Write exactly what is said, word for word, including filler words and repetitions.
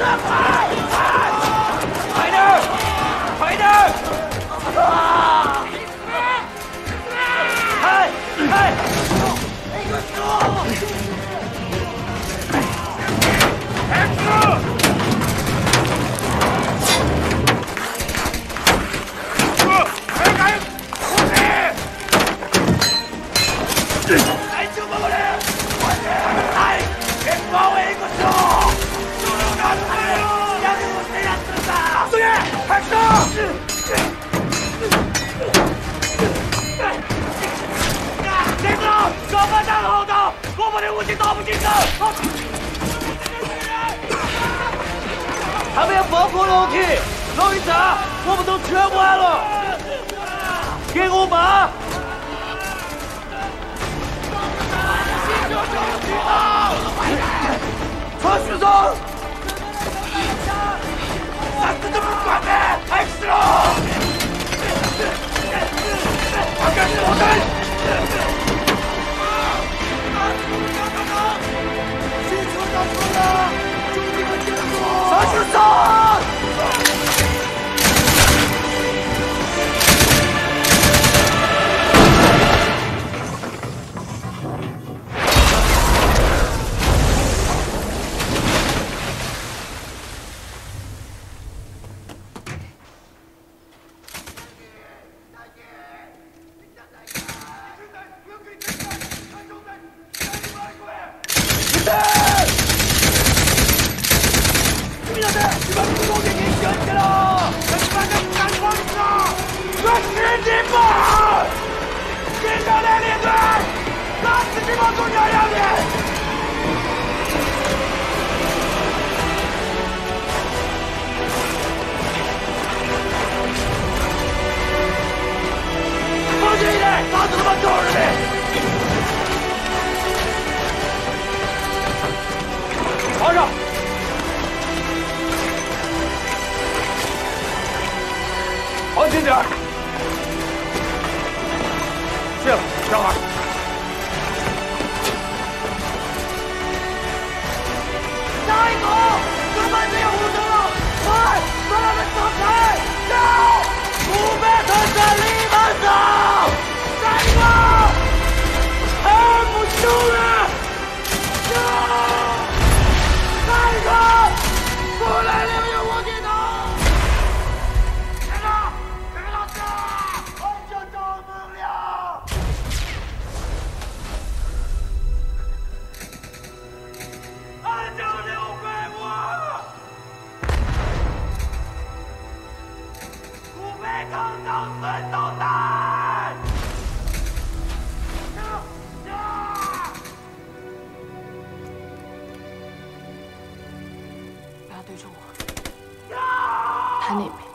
他们要防空楼梯，老一查，我们都全完了。给我马！传徐总，咱们怎么管的？开始了！他干什么的？ 上去杀！皇上，安静点儿。谢了，小孩。下一组，根本没有武装了，快，把他们打开！走，五百团战立马走！下一个，二不休了，走！ 下一个，过来留有我给他！来了，这个老师，我就招不了。俺就留给我，不被抗当孙斗蛋。下下。 不要对着我，他那边。